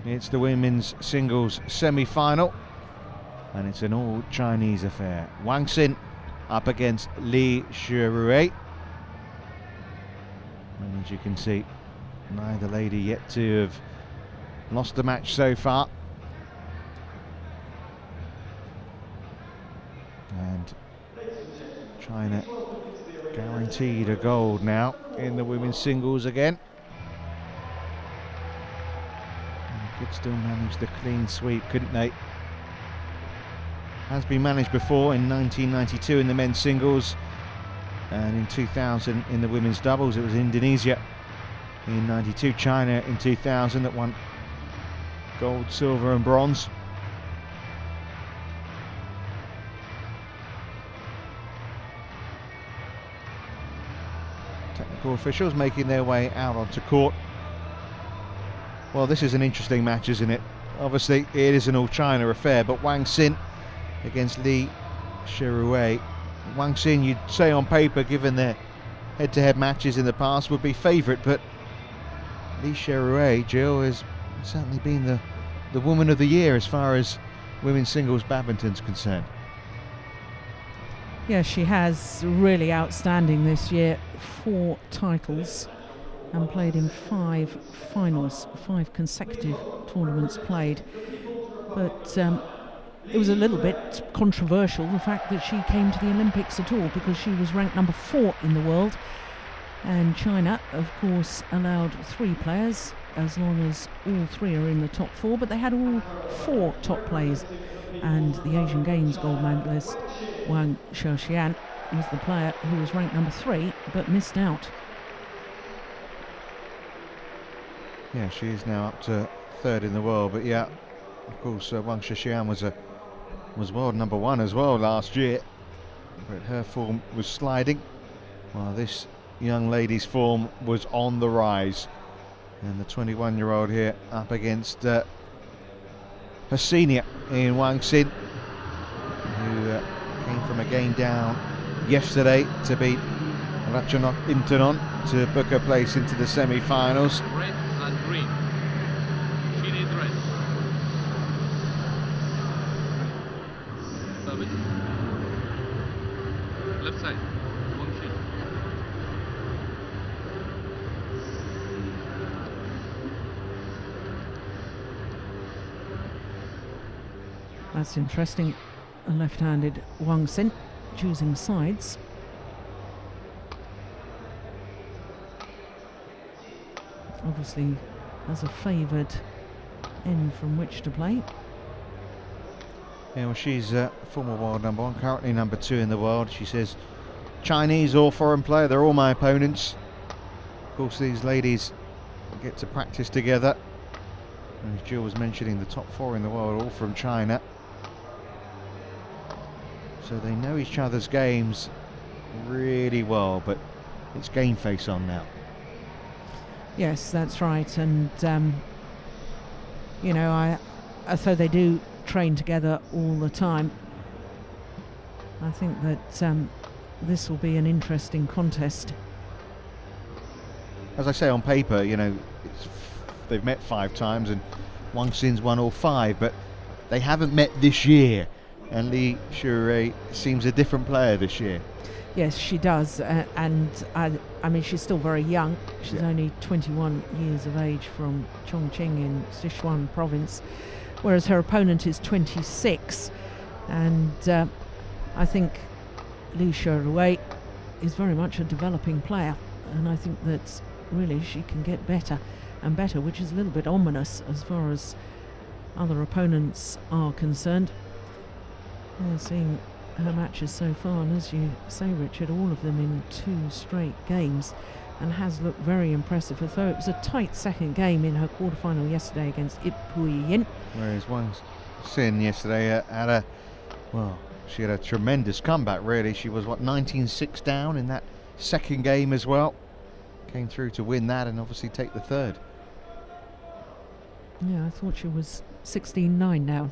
It's the women's singles semi-final, and it's an all-Chinese affair. Wang up against Li Shirui. And as you can see, neither lady yet to have lost the match so far. And China guaranteed a gold now in the women's singles again. And could still manage the clean sweep, couldn't they? Has been managed before in 1992 in the men's singles, and in 2000 in the women's doubles. It was Indonesia in 92, China in 2000 that won gold, silver and bronze. Technical officials making their way out onto court. Well, this is an interesting match, isn't it? Obviously it is an all-China affair, but Wang against Li Shirui. Wang you'd say on paper, given their head-to-head matches in the past, would be favourite, but Li Shirui, Jill, has certainly been the woman of the year as far as women's singles badminton's concerned. Yeah, she has, really outstanding this year. 4 titles and played in 5 finals, 5 consecutive tournaments played. But it was a little bit controversial, the fact that she came to the Olympics at all, because she was ranked number 4 in the world. And China, of course, allowed 3 players, as long as all 3 are in the top 4, but they had all 4 top players. And the Asian Games gold medalist, Wang Xiaoxian, was the player who was ranked number 3, but missed out. Yeah, she is now up to 3rd in the world, but yeah, of course, Wang Xiaoxian was world number 1 as well last year, but her form was sliding, while this young lady's form was on the rise. And the 21-year-old here up against her senior in Wang who came from a game down yesterday to beat Ratchanok Intanon to book her place into the semi-finals. Red and green. She needs red. Service. Left side. Wang Xin. That's interesting. A left-handed Wang Xin choosing sides. Obviously has a favoured end from which to play. Yeah, well, she's former world number 1, currently number 2 in the world. She says, Chinese or foreign player, they're all my opponents. Of course, these ladies get to practice together. And as Jill was mentioning, the top 4 in the world, all from China. So they know each other's games really well, but it's game face on now. Yes, that's right. And, you know, so they do train together all the time. I think that this will be an interesting contest. As I say, on paper, you know, they've met 5 times and Wang Xin's won all 5, but they haven't met this year. And Li Shirui seems a different player this year. Yes, she does, and I mean, she's still very young. She's only 21 years of age, from Chongqing in Sichuan province, whereas her opponent is 26. And I think Li Shirui is very much a developing player, and I think that really she can get better and better, which is a little bit ominous as far as other opponents are concerned. Seeing her matches so far, and as you say, Richard, all of them in 2 straight games, and has looked very impressive, although it was a tight second game in her quarterfinal yesterday against Ip Hui-yin. Whereas Wang Xin yesterday she had a tremendous comeback, really. She was, 19-6 down in that second game as well. Came through to win that and obviously take the 3rd. Yeah, I thought she was 16-9 down.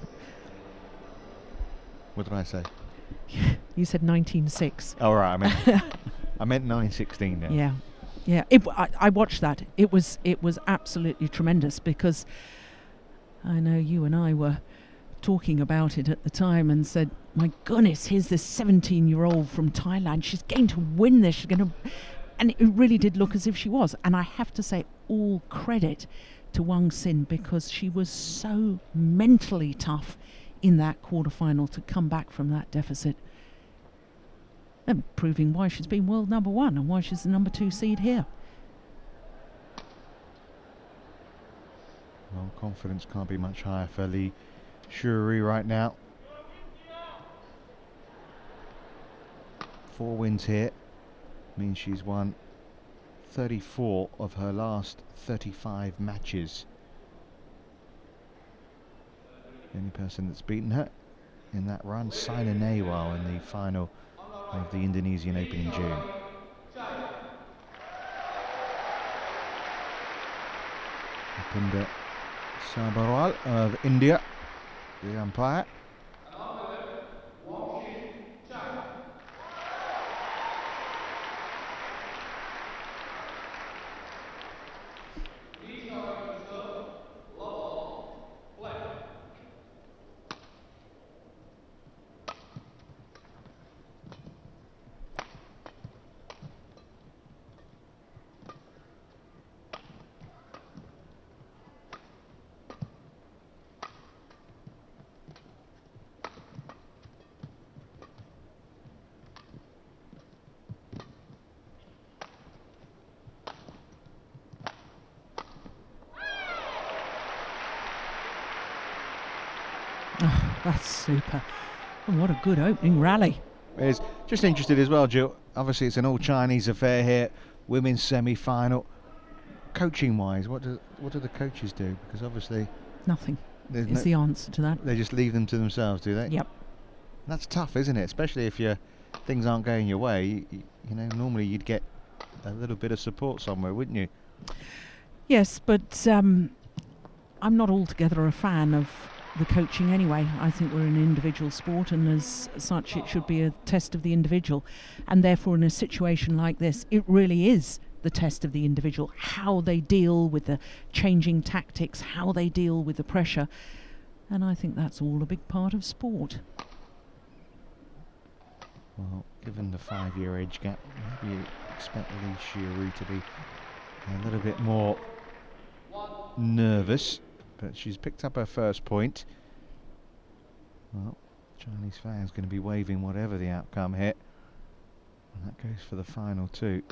What did I say? You said 19-6. Oh, right, I meant 9-16 now. Yeah, yeah. I watched that. It was absolutely tremendous, because I know you and I were talking about it at the time and said, my goodness, here's this 17-year-old from Thailand. She's going to win this. She's going to... And it really did look as if she was. And I have to say, all credit to Wang Xin, because she was so mentally tough in that quarterfinal to come back from that deficit. And proving why she's been world number 1 and why she's the number 2 seed here. Well, confidence can't be much higher for Li Shuhui right now. 4 wins here means she's won 34 of her last 35 matches. The only person that's beaten her in that run, Saina Nehwal, in the final of the Indonesian Open in June. Upinda Sabharwal of India, the umpire. Oh, that's super. And what a good opening rally. Is just interested as well, Jill. Obviously, it's an all-Chinese affair here. Women's semi-final. Coaching-wise, what do the coaches do? Because obviously, nothing is the answer to that. They just leave them to themselves, do they? Yep. That's tough, isn't it? Especially if things aren't going your way. You know, normally you'd get a little bit of support somewhere, wouldn't you? Yes, but I'm not altogether a fan of the coaching anyway. I think we're an individual sport, and as such it should be a test of the individual, and therefore in a situation like this it really is the test of the individual, how they deal with the changing tactics, how they deal with the pressure, and I think that's all a big part of sport. Well, given the 5-year age gap, maybe you expect Li Shuhui to be a little bit more nervous. But she's picked up her first point. Well, Chinese fans going to be waving whatever the outcome here. And that goes for the final too.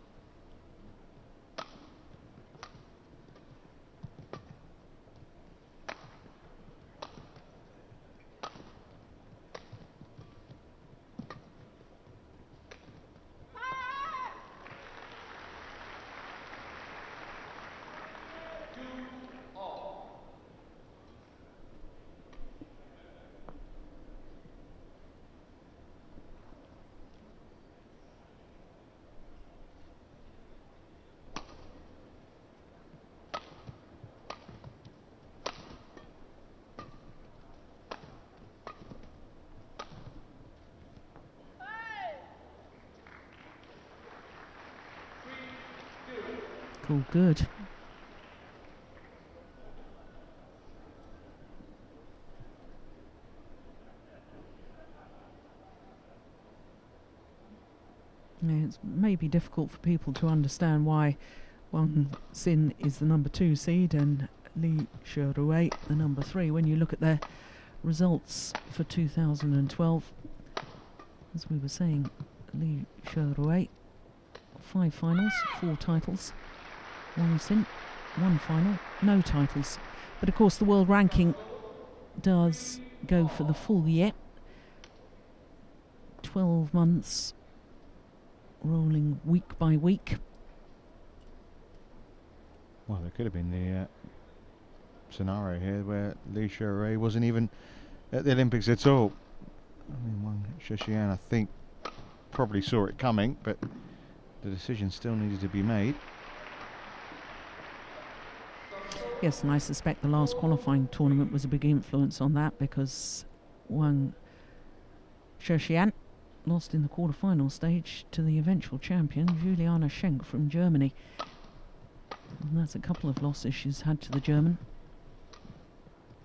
All good. Yeah, it's maybe difficult for people to understand why Wang Xin is the number 2 seed and Li Shuhui the number 3 when you look at their results for 2012. As we were saying, Li Shuhui, 5 finals, 4 titles. Wang Xin, 1 final, no titles. But of course the world ranking does go for the full year. 12 months, rolling week by week. Well, there could have been the scenario here where Li Shuhui wasn't even at the Olympics at all. I mean, Wang Zhexin, I think, probably saw it coming, but the decision still needed to be made. Yes, and I suspect the last qualifying tournament was a big influence on that, because Wang Zhexin lost in the quarterfinal stage to the eventual champion, Juliana Schenk from Germany. And that's a couple of losses she's had to the German.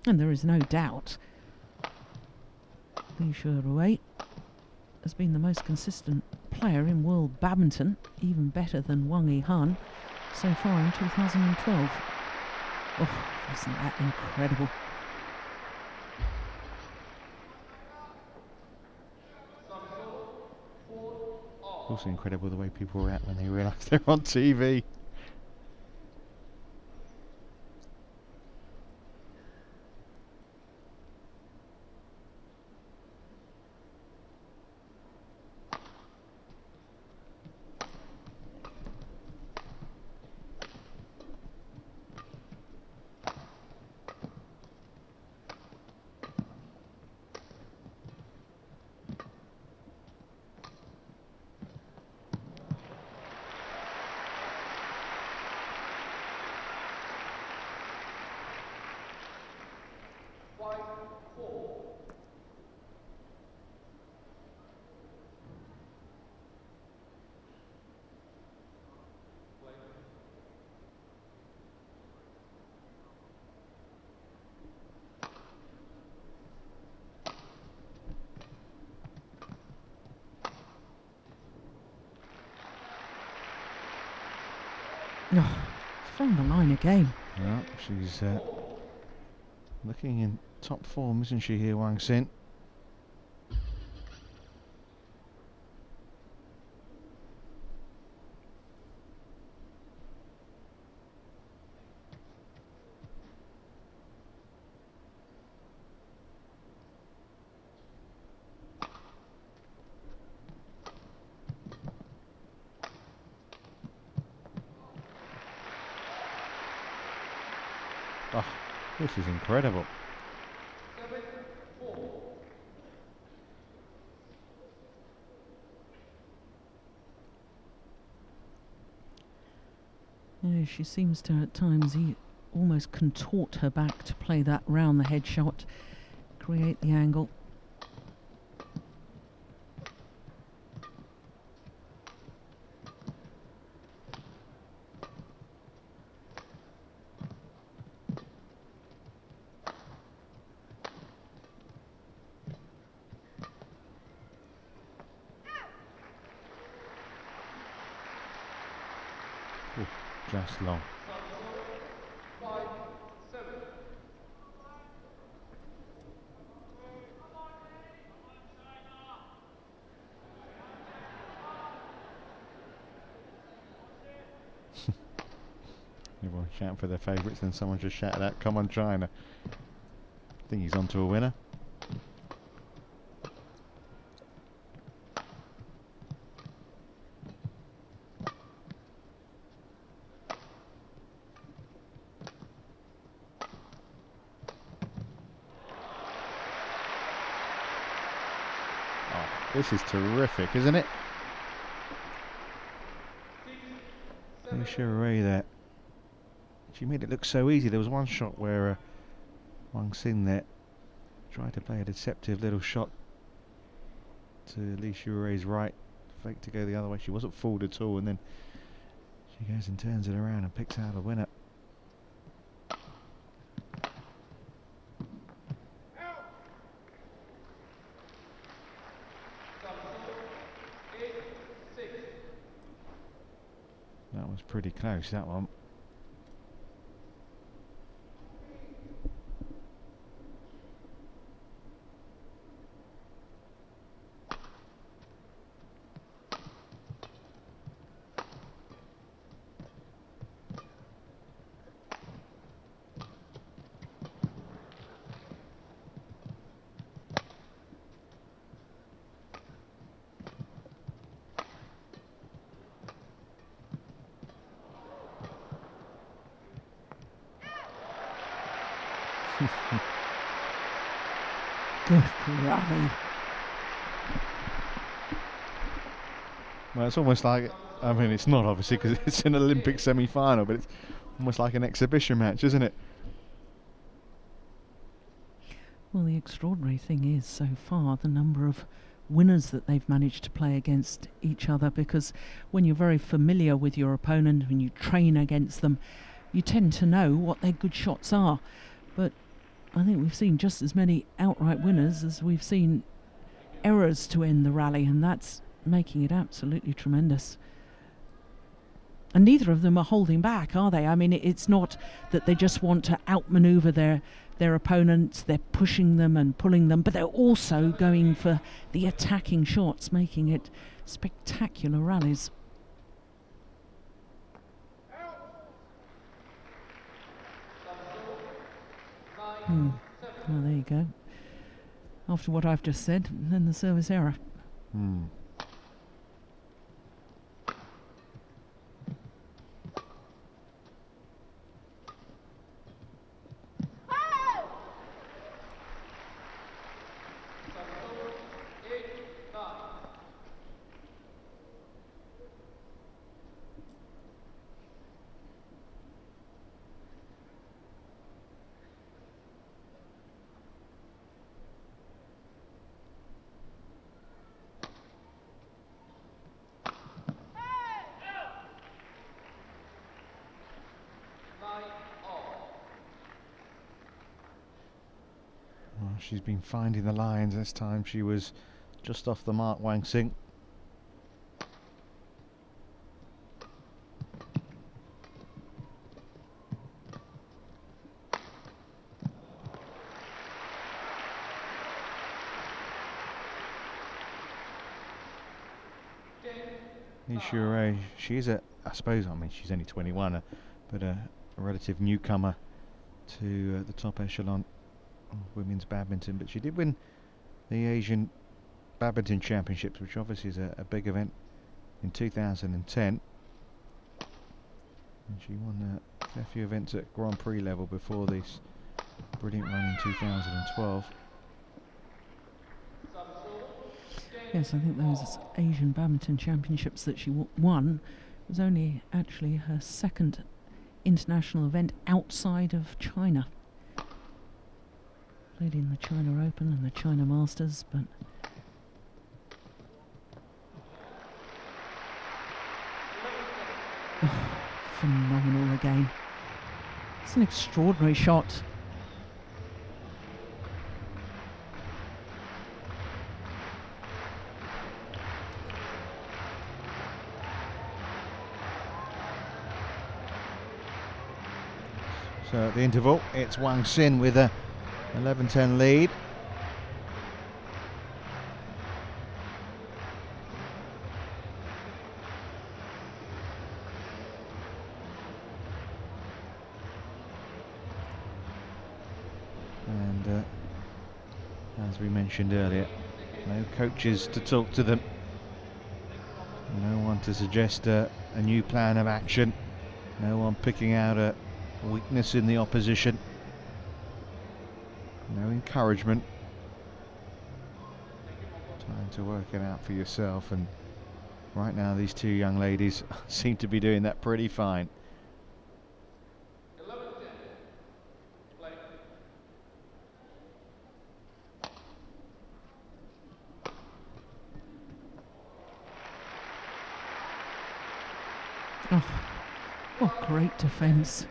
And there is no doubt Li Shuirui has been the most consistent player in world badminton, even better than Wang Yihan so far in 2012. Oh, isn't that incredible? Also incredible the way people react when they realise they're on TV. Oh, it's found the line again. Well, she's looking in top form, isn't she, here, Wang Xin? Oh, this is incredible. Yeah, she seems to at times almost contort her back to play that round the head shot, create the angle. Ooh, just long. Everyone shouting for their favourites, and someone just shouted out, "Come on, China." I think he's on to a winner. Oh, this is terrific, isn't it? Li Shuirui there. She made it look so easy. There was one shot where Wang Xin there tried to play a deceptive little shot to Li Shuirui's right, fake to go the other way. She wasn't fooled at all, and then she goes and turns it around and picks out a winner. That was pretty close, that one. Good grief. Well, it's almost like, I mean, it's not obviously because it's an Olympic semi-final, but it's almost like an exhibition match, isn't it? Well, the extraordinary thing is, so far, the number of winners that they've managed to play against each other, because when you're very familiar with your opponent, when you train against them, you tend to know what their good shots are. But I think we've seen just as many outright winners as we've seen errors to end the rally, and that's making it absolutely tremendous. And neither of them are holding back, are they? I mean, it's not that they just want to outmaneuver their opponents, they're pushing them and pulling them, but they're also going for the attacking shots, making it spectacular rallies. Well, there you go. After what I've just said, then the service error. Well, she's been finding the lines. This time she was just off the mark, Wang Xing. She is I suppose, I mean, she's only 21, but a relative newcomer to the top echelon of women's badminton. But she did win the Asian Badminton Championships, which obviously is a big event, in 2010. And she won a fair few events at Grand Prix level before this brilliant run in 2012. Yes, I think those Asian Badminton Championships that she won was only actually her second international event outside of China. Played in the China Open and the China Masters, but phenomenal again. It's an extraordinary shot. So at the interval, it's Wang Xin with a 11-10 lead. And as we mentioned earlier, no coaches to talk to them, no one to suggest a new plan of action, no one picking out a weakness in the opposition, no encouragement, time to work it out for yourself. And right now these two young ladies seem to be doing that pretty fine. Oh, what great defence.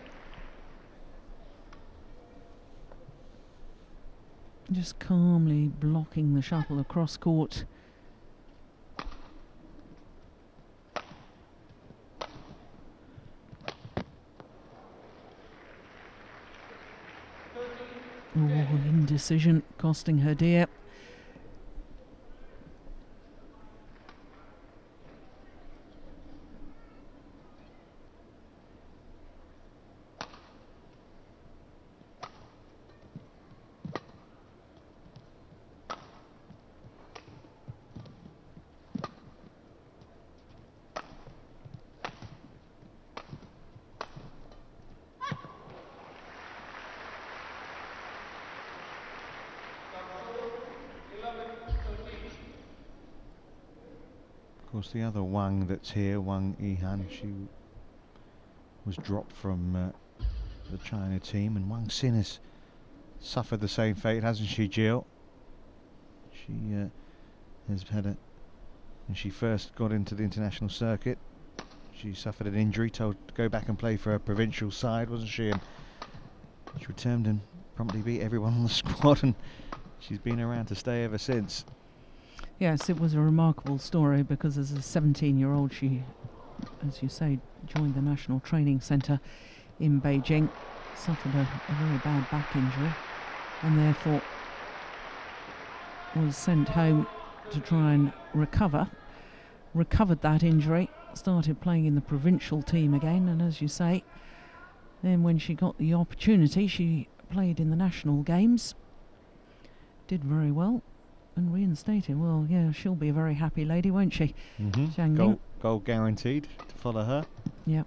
Just calmly blocking the shuttle across court. Oh, indecision costing her dear. Of course, the other Wang that's here, Wang Yihan, she was dropped from the China team, and Wang Xin has suffered the same fate, hasn't she, Jill? She has had when she first got into the international circuit, she suffered an injury, told to go back and play for a provincial side, wasn't she? And she returned and promptly beat everyone on the squad, and she's been around to stay ever since. Yes, it was a remarkable story because as a 17-year-old she, as you say, joined the National Training Centre in Beijing, suffered a very bad back injury, and therefore was sent home to try and recovered that injury, started playing in the provincial team again, and as you say, then when she got the opportunity she played in the national games, did very well and reinstated. Well, yeah, she'll be a very happy lady, won't she? Mm-hmm. Goal guaranteed to follow her. Yep.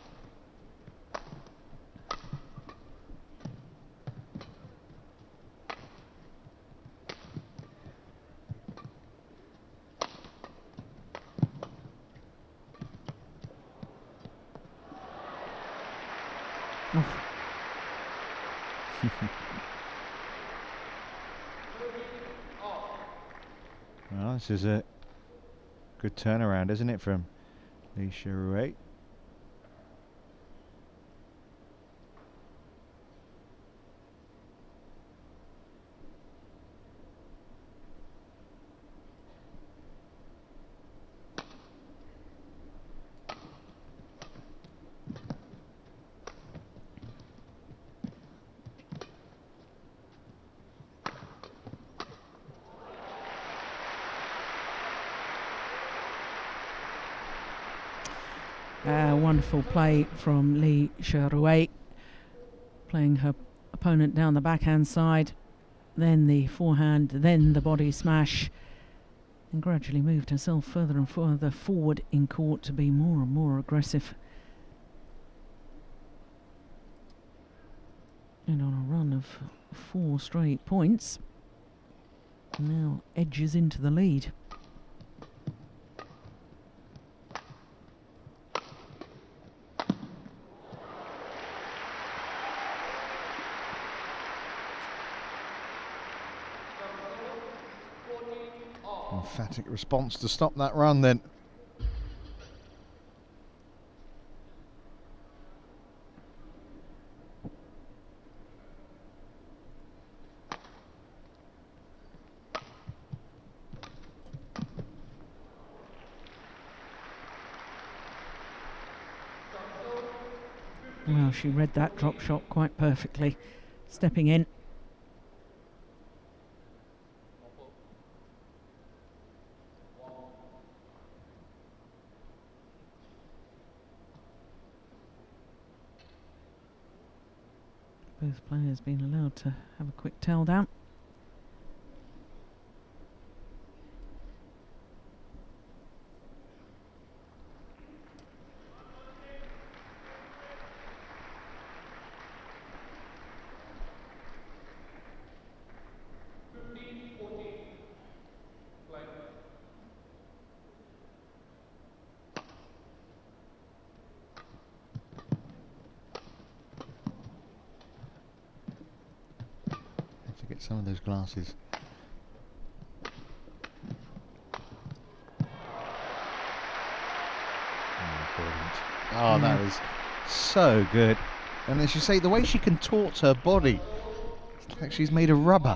Well, this is a good turnaround, isn't it, from Li Cherui? Wonderful play from Li Cherui, playing her opponent down the backhand side, then the forehand, then the body smash, and gradually moved herself further and further forward in court to be more and more aggressive. And on a run of 4 straight points, now edges into the lead. Emphatic response to stop that run then. Well, she read that drop shot quite perfectly, stepping in. Both players being allowed to have a quick tell down. Get some of those glasses. Oh, brilliant. Oh, that is so good. And as you say, the way she contorts her body, it's like she's made of rubber.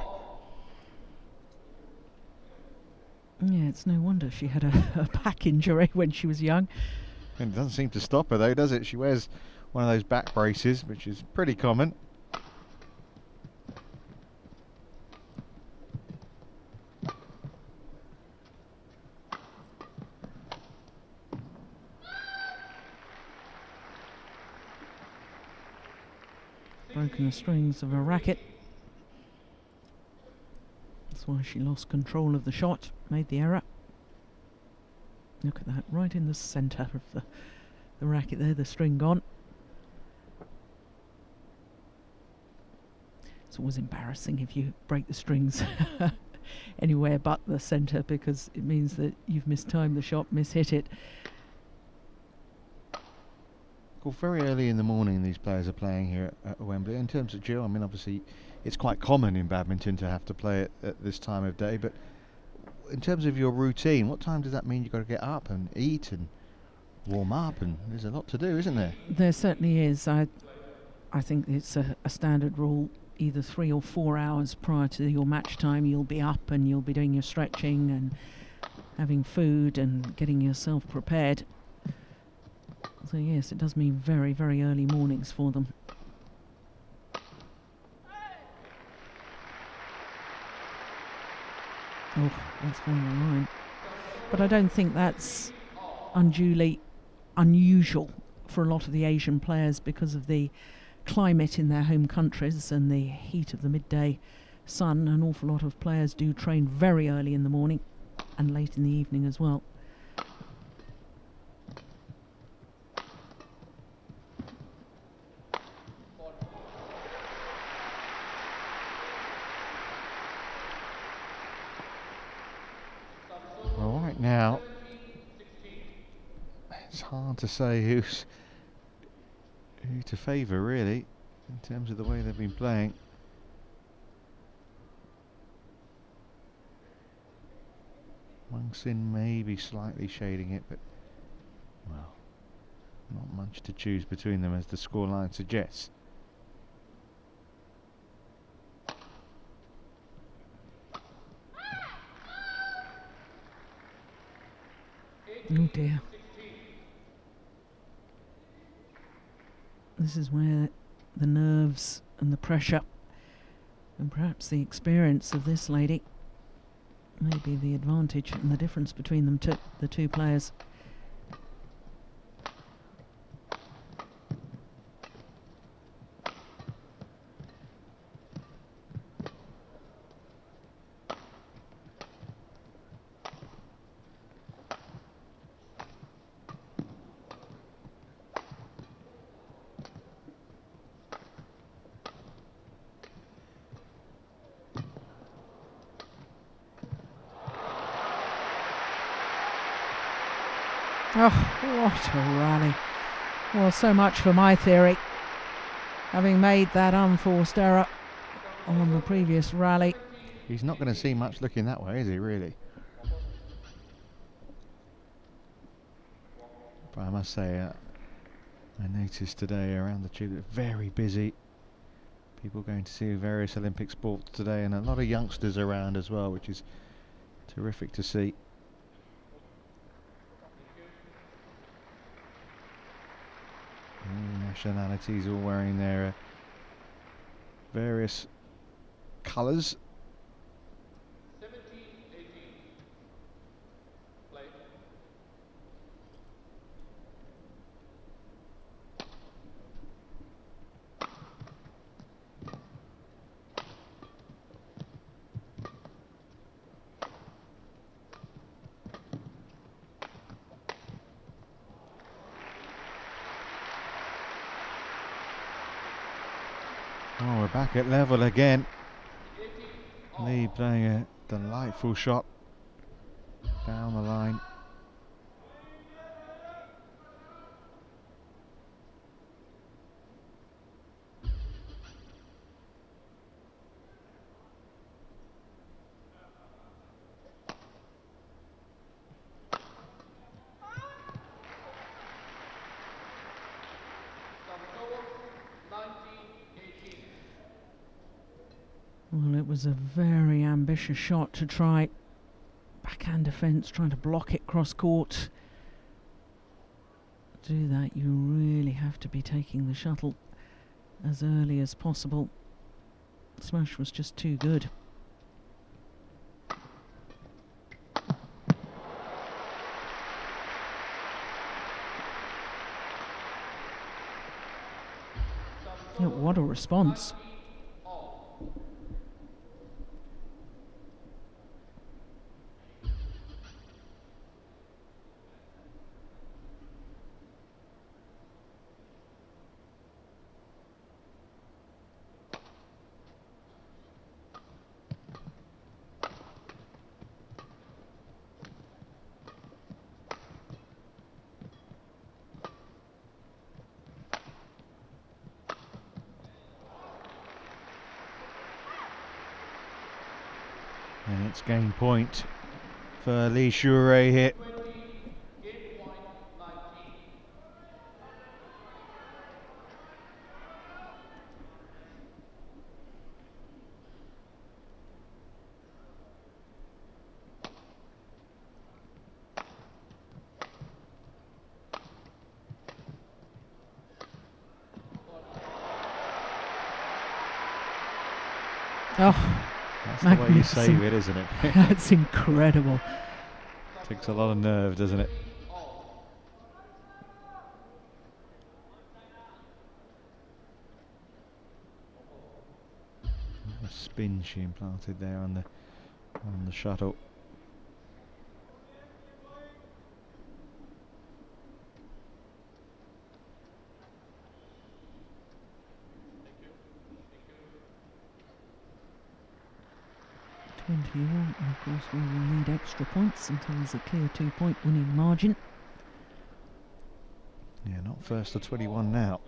Yeah, it's no wonder she had a back injury when she was young. And it doesn't seem to stop her though, does it? She wears one of those back braces, which is pretty common. Broken the strings of her racket. That's why she lost control of the shot, made the error. Look at that, right in the centre of the racket there, the string gone. It's always embarrassing if you break the strings anywhere but the centre, because it means that you've mistimed the shot, mishit it. Well, very early in the morning these players are playing here at Wembley. In terms of Jill, I mean, obviously it's quite common in badminton to have to play it at this time of day, but in terms of your routine, what time does that mean you've got to get up and eat and warm up? And there's a lot to do, isn't there? There certainly is. I think it's a standard rule either 3 or 4 hours prior to your match time, you'll be up and you'll be doing your stretching and having food and getting yourself prepared. So yes, it does mean very, very early mornings for them. Oh, that's on the line. But I don't think that's unduly unusual for a lot of the Asian players because of the climate in their home countries and the heat of the midday sun. An awful lot of players do train very early in the morning and late in the evening as well. Well, right now, it's hard to say who to favour, really, in terms of the way they've been playing. Wang Xin may be slightly shading it, but, well, not much to choose between them, as the scoreline suggests. Oh dear. This is where the nerves and the pressure and perhaps the experience of this lady may be the advantage and the difference between them the two players. Oh, what a rally. Well, so much for my theory. Having made that unforced error on the previous rally. He's not going to see much looking that way, is he, really? But I must say, I noticed today around the tube, very busy. People going to see various Olympic sports today, and a lot of youngsters around as well, which is terrific to see. Nationalities all wearing their various colours. 17-18. Play. Oh, we're back at level again. Lee playing a delightful shot down the line. Well, it was a very ambitious shot to try backhand defence, trying to block it cross court. To do that, you really have to be taking the shuttle as early as possible. Smash was just too good. Yeah, what a response. And it's game point for Lee Shure here. Oh, That's the way you magnificent. save it, isn't it? That's incredible. Takes a lot of nerve, doesn't it? The spin she implanted there on the shuttle. And of course we will need extra points until there's a clear 2-point winning margin. Yeah, not first to 21 now.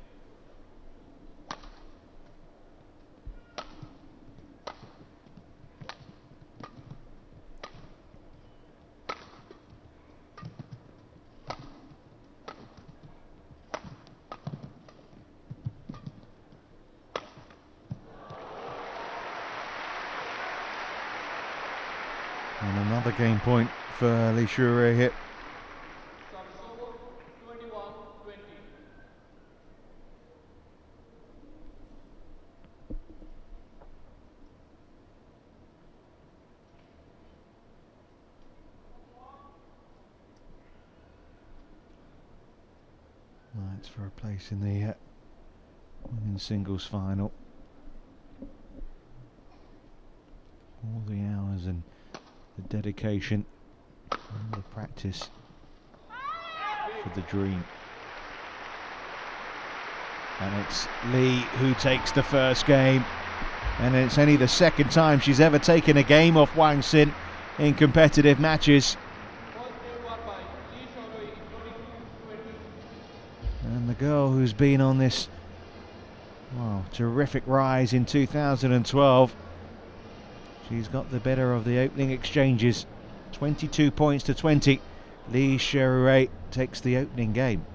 And another game point for Li Shuhui here. Service over, 21-20. It's for a place in the women's singles final. All the hours and the dedication and the practice for the dream. And it's Li who takes the first game, and it's only the second time she's ever taken a game off Wang Xin in competitive matches. First game won by Li Shuhui, 22-20. And the girl who's been on this terrific rise in 2012, she's got the better of the opening exchanges. 22 points to 20. Li Shuhui takes the opening game.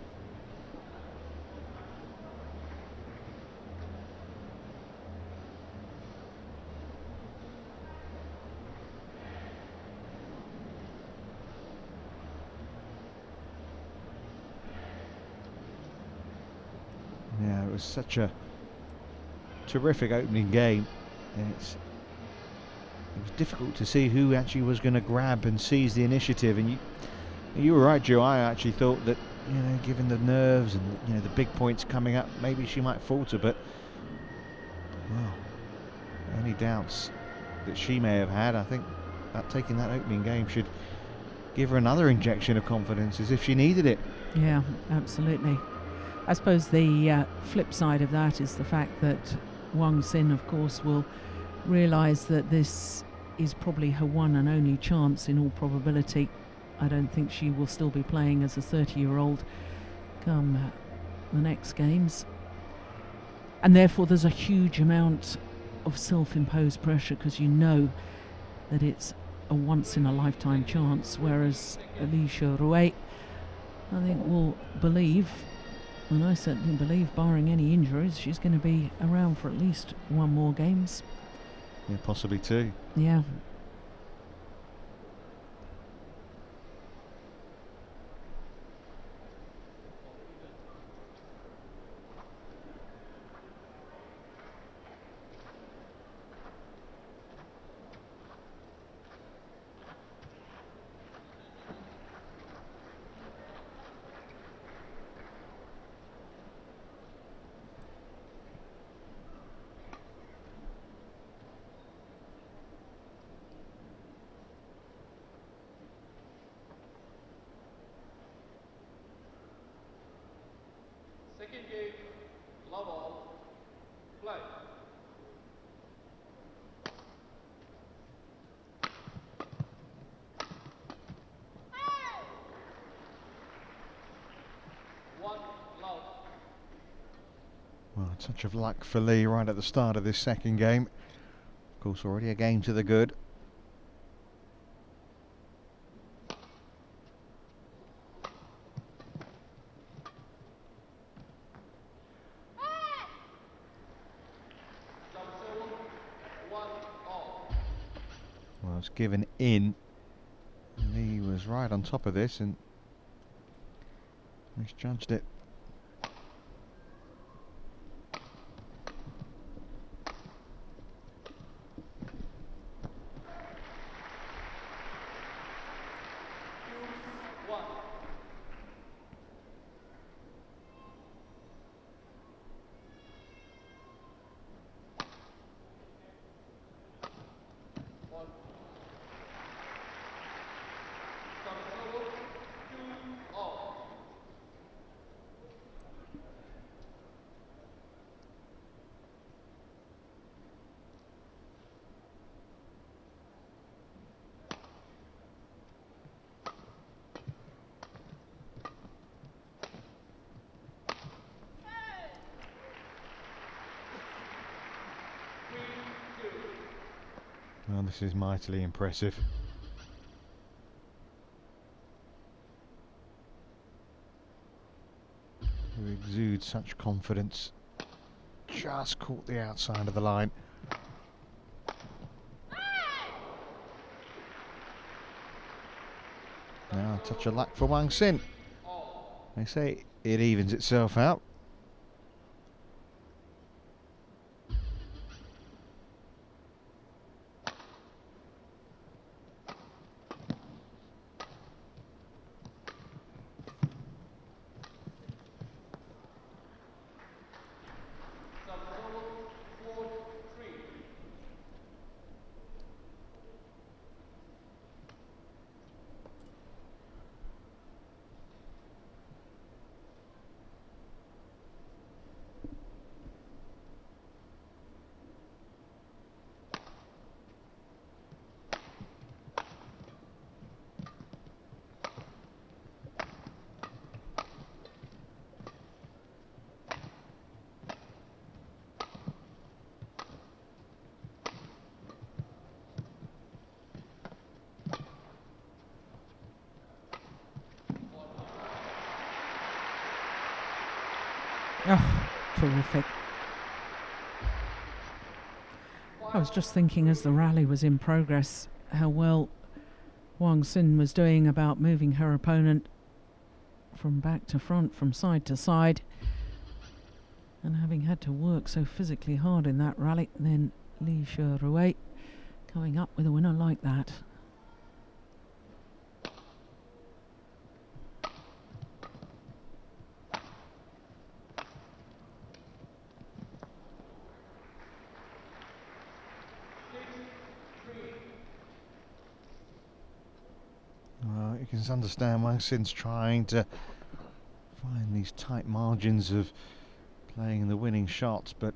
Yeah, it was such a terrific opening game, and it was difficult to see who actually was going to grab and seize the initiative. And you were right, Joe. I actually thought that, given the nerves and the big points coming up, maybe she might falter. But well, any doubts that she may have had, I think that taking that opening game should give her another injection of confidence, as if she needed it. Yeah, absolutely. I suppose the flip side of that is the fact that Wang Xin, of course, will realise that this is probably her one and only chance in all probability. I don't think she will still be playing as a 30-year-old come the next games. And therefore there's a huge amount of self-imposed pressure, because you know that it's a once-in-a-lifetime chance, whereas Li Shuhui, I think, will believe, and I certainly believe, barring any injuries, she's going to be around for at least one more games. Yeah, possibly two. Yeah. Second game, love all, play. One love. Well, a touch of luck for Li right at the start of this second game. Of course, already a game to the good. Service over, 1-all. Well, it's given in. Li was right on top of this and misjudged it. Well, this is mightily impressive. Who exudes such confidence. Just caught the outside of the line. Now a touch of luck for Wang Xin. They say it evens itself out. Oh, terrific. I was just thinking as the rally was in progress how well Wang Xin was doing about moving her opponent from back to front, from side to side, and having had to work so physically hard in that rally, and then Li Sherui coming up with a winner like that. You can understand Wang Xin's trying to find these tight margins of playing the winning shots, but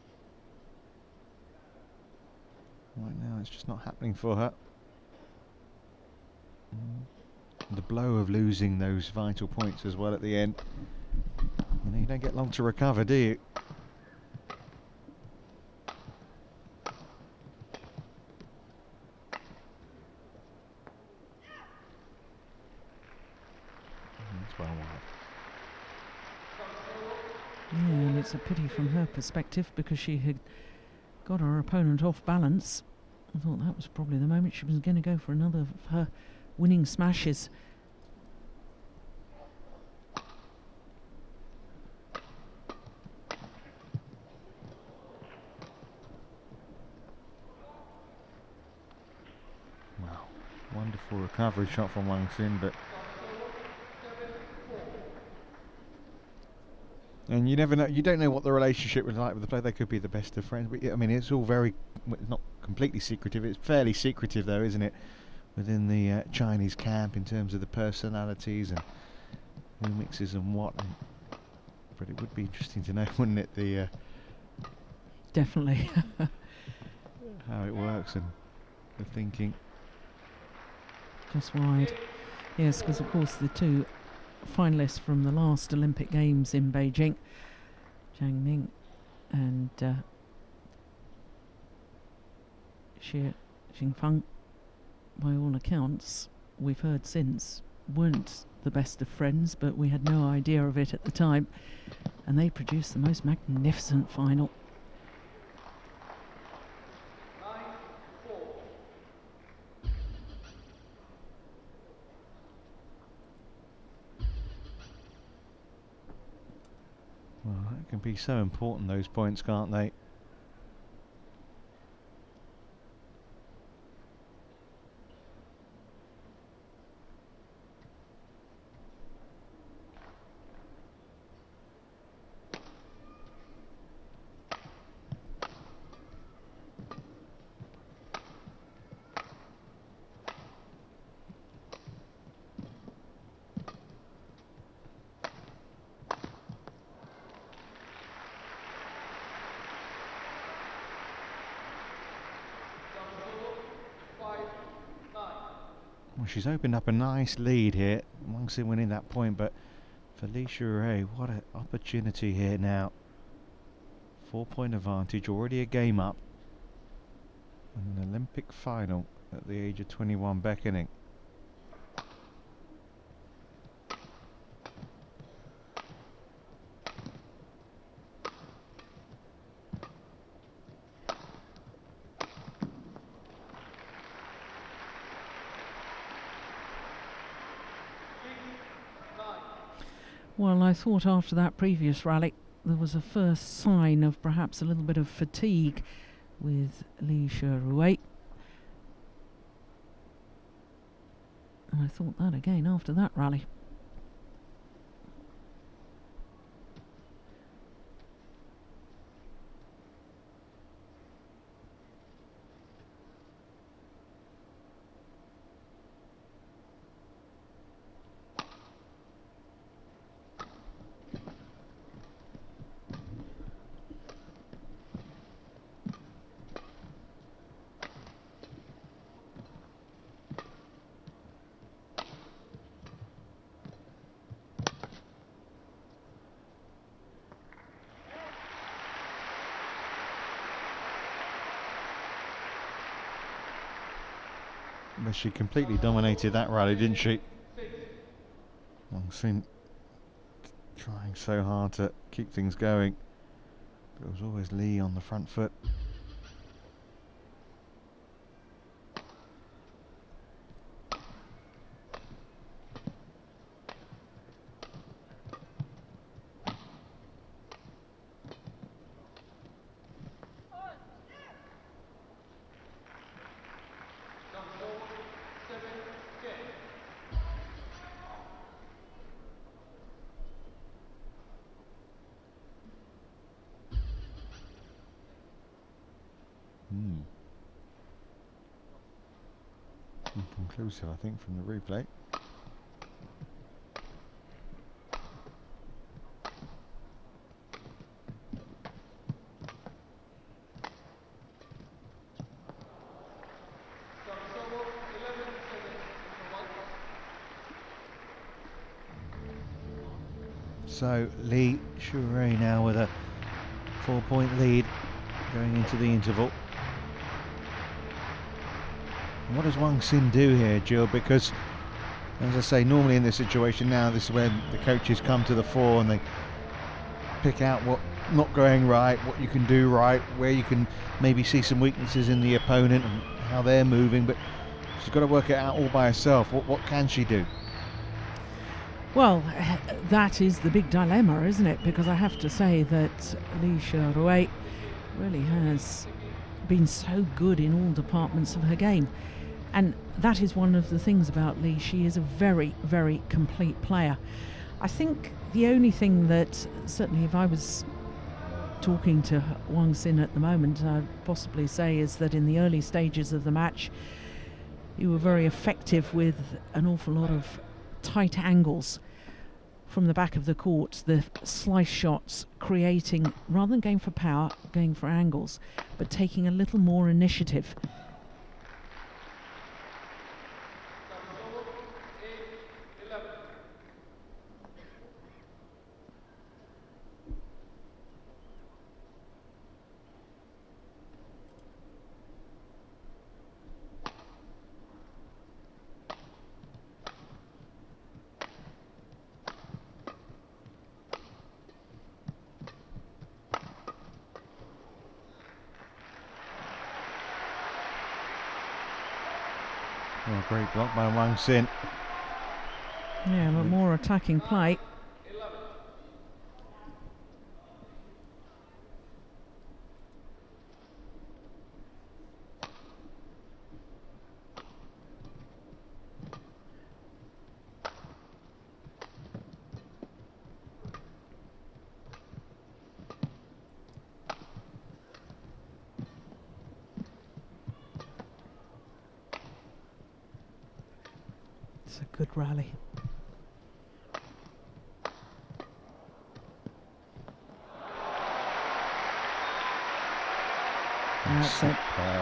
right now it's just not happening for her. The blow of losing those vital points as well at the end. You don't get long to recover, do you? Well wide. Yeah, and it's a pity from her perspective because she had got her opponent off balance. I thought that was probably the moment she was going to go for another of her winning smashes. Wow, wonderful recovery shot from Wang Xin, but and you never know, you don't know what the relationship was like with the player. They could be the best of friends, but I mean, it's all very, not completely secretive. It's fairly secretive, though, isn't it, within the Chinese camp in terms of the personalities and who mixes and what. But it would be interesting to know, wouldn't it, the Definitely. how it works and the thinking. Just wide. Yes, because of course the two finalists from the last Olympic Games in Beijing, Zhang Ming and Xie Xingfang, by all accounts, we've heard since, weren't the best of friends, but we had no idea of it at the time, and they produced the most magnificent final. Well, that can be so important, those points, can't they? Well, she's opened up a nice lead here. Wang Xin winning that point, but for Li Sherui, what an opportunity here now. 4-point advantage, already a game up. and an Olympic final at the age of 21 beckoning. Well, I thought after that previous rally there was a first sign of perhaps a little bit of fatigue with Li Sherui. And I thought that again after that rally. But she completely dominated that rally, didn't she? Wang Xin trying so hard to keep things going. But it was always Li on the front foot. Inconclusive, I think, from the replay. So Li Sherui now with a 4-point lead going into the interval. And what does Wang Xin do here, Jill? Because, as I say, normally in this situation now, this is when the coaches come to the fore and they pick out what not going right, what you can do right, where you can maybe see some weaknesses in the opponent and how they're moving. But she's got to work it out all by herself. What can she do? Well, that is the big dilemma, isn't it? Because I have to say that Li Sherui really has been so good in all departments of her game. And that is one of the things about Li. She is a very, very complete player. I think the only thing that, certainly if I was talking to Wang Xin at the moment, I'd possibly say is that in the early stages of the match, you were very effective with an awful lot of tight angles from the back of the court, the slice shots creating, rather than going for power, going for angles, but taking a little more initiative. Oh, great block by Wang Xin. Yeah, but more attacking play. It's a good rally. That's it.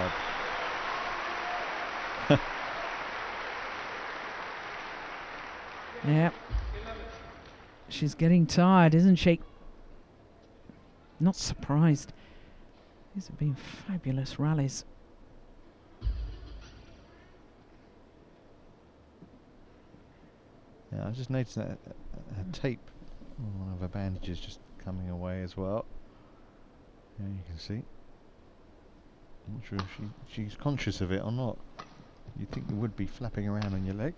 Yeah. She's getting tired, isn't she? Not surprised. These have been fabulous rallies. I just noticed that her tape on one of her bandages just coming away as well. Yeah, you can see. I'm not sure if she's conscious of it or not. You'd think it would be flapping around on your leg.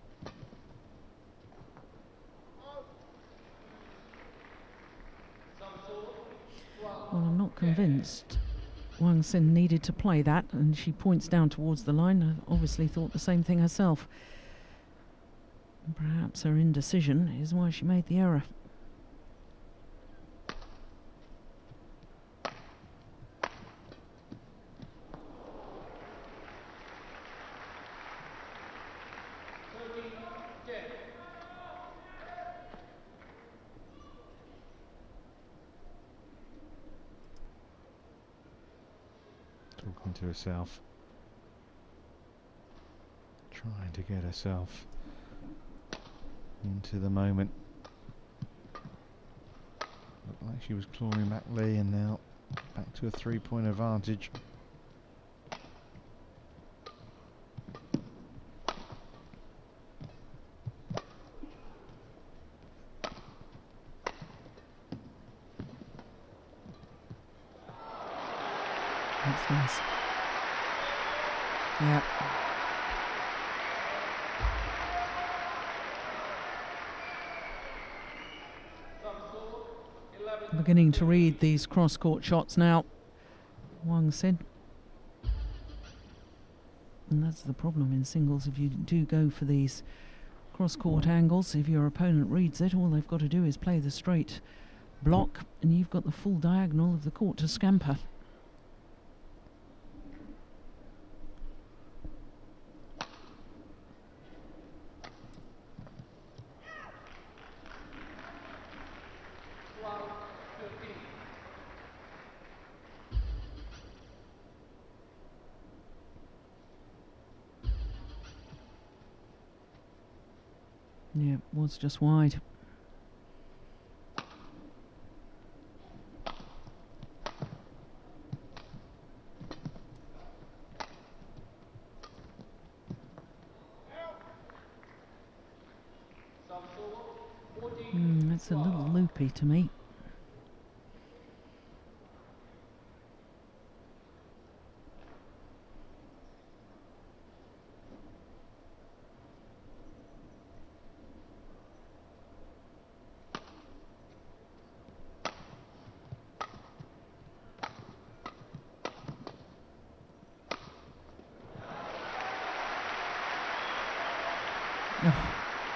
Well, I'm not convinced Wang Xin needed to play that, and she points down towards the line. I obviously thought the same thing herself. And perhaps her indecision is why she made the error. Talking to herself, trying to get herself into the moment. Looked like she was clawing back Lee, and now back to a 3-point advantage. That's nice. Yeah. Beginning to read these cross-court shots now, Wang Xin. And that's the problem in singles. If you do go for these cross-court angles, if your opponent reads it, all they've got to do is play the straight block, and you've got the full diagonal of the court to scamper. Yeah, it was just wide. That's a little loopy to me. Oh.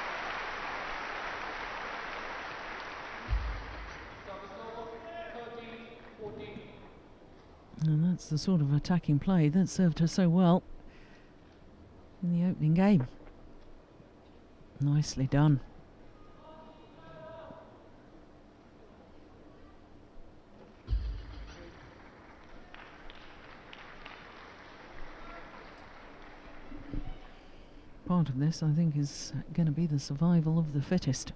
And that's the sort of attacking play that served her so well in the opening game. Nicely done. Part of this, I think, is going to be the survival of the fittest.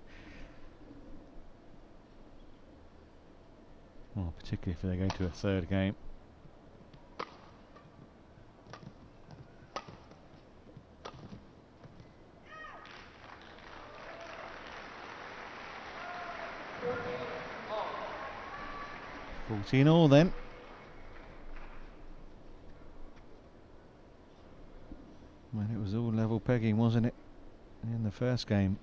Well, particularly if they go to a third game. all. 14 all then. Well, it was all level pegging, wasn't it, in the first game?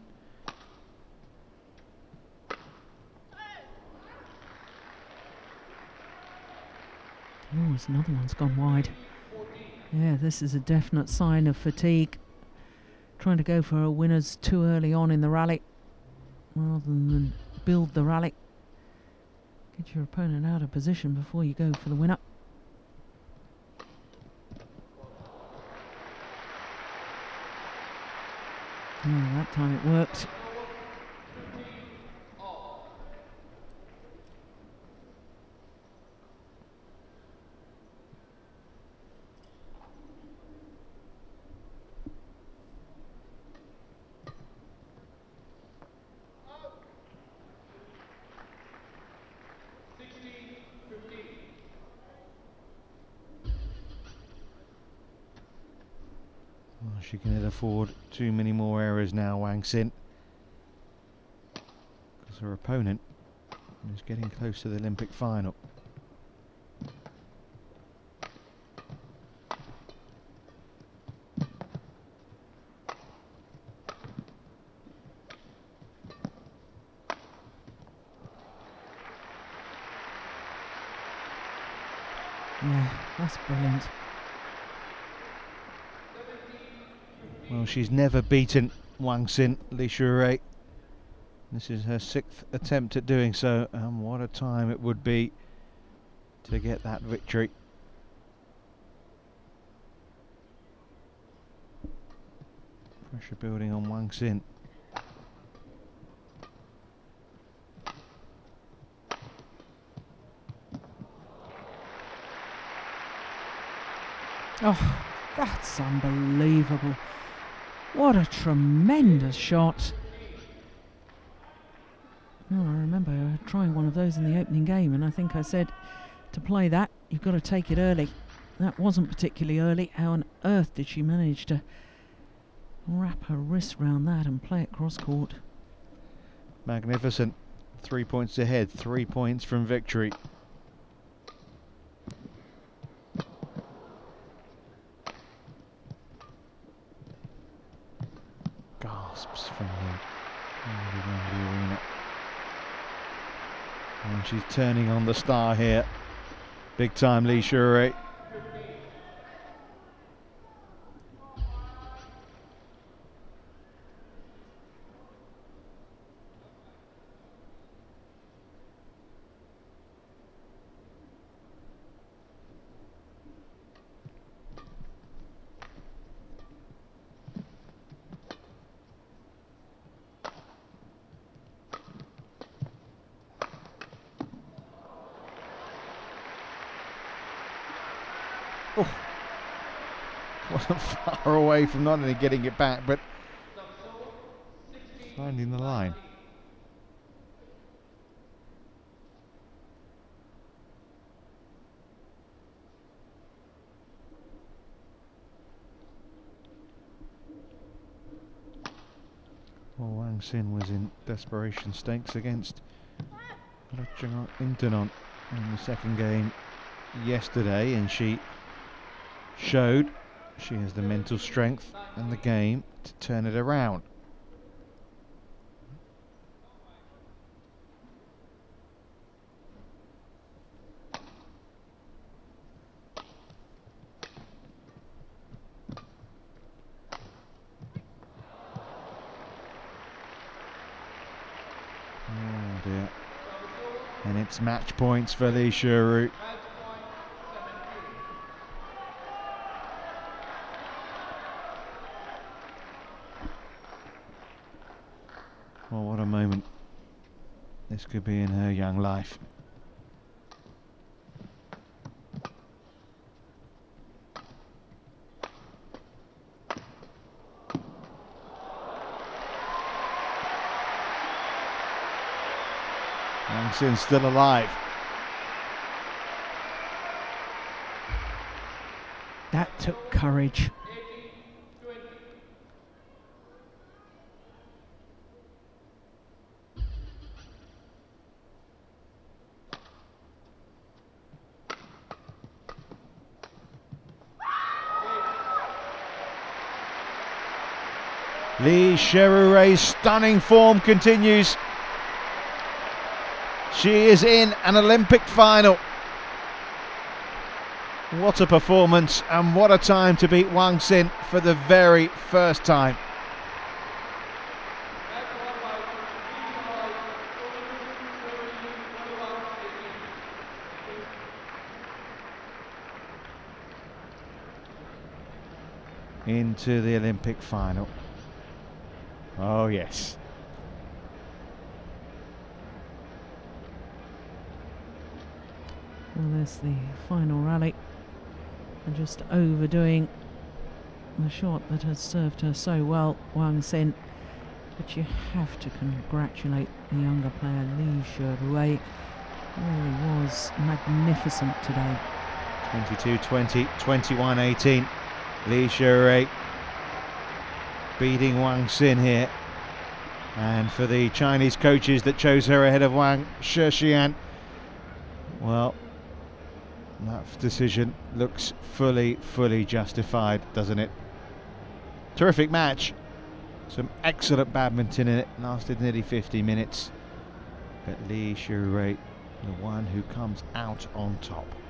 Oh, there's another one's gone wide. Yeah, this is a definite sign of fatigue. Trying to go for a winners too early on in the rally, rather than build the rally. Get your opponent out of position before you go for the winner. Oh, that time it worked. She can afford too many more errors now, Wang Xin. her opponent is getting close to the Olympic final. Yeah, that's brilliant. Well, she's never beaten Wang Xin, Li Shuhui. This is her 6th attempt at doing so, and what a time it would be to get that victory. Pressure building on Wang Xin. Oh, that's unbelievable. What a tremendous shot. Oh, I remember trying one of those in the opening game, and I think I said to play that, you've got to take it early. That wasn't particularly early. How on earth did she manage to wrap her wrist round that and play it cross court? Magnificent. 3 points ahead, 3 points from victory. Gasps from the arena. And she's turning on the star here. Big time Li Shuhui. Oh, wasn't far away from not only getting it back, but finding the line. Well, Wang Xin was in desperation stakes against Intanon in the second game yesterday, and she showed she has the mental strength and the game to turn it around. Oh dear. And it's match points for Li Shuhui. Well, what a moment this could be in her young life. Wang Xin's still alive. That took courage. Li Shuhui's stunning form continues. She is in an Olympic final. What a performance, and what a time to beat Wang Xin for the very first time. Into the Olympic final. Oh yes. Well, there's the final rally, and just overdoing the shot that has served her so well, Wang Xin. But you have to congratulate the younger player, Li Shuhui. Really was magnificent today. 22-20, 21-18. Li Shuhui beating Wang Xin here. And for the Chinese coaches that chose her ahead of Wang Shixian, well, that decision looks fully justified, doesn't it? Terrific match. Some excellent badminton in it. Lasted nearly 50 minutes. But Li Shirui, the one who comes out on top.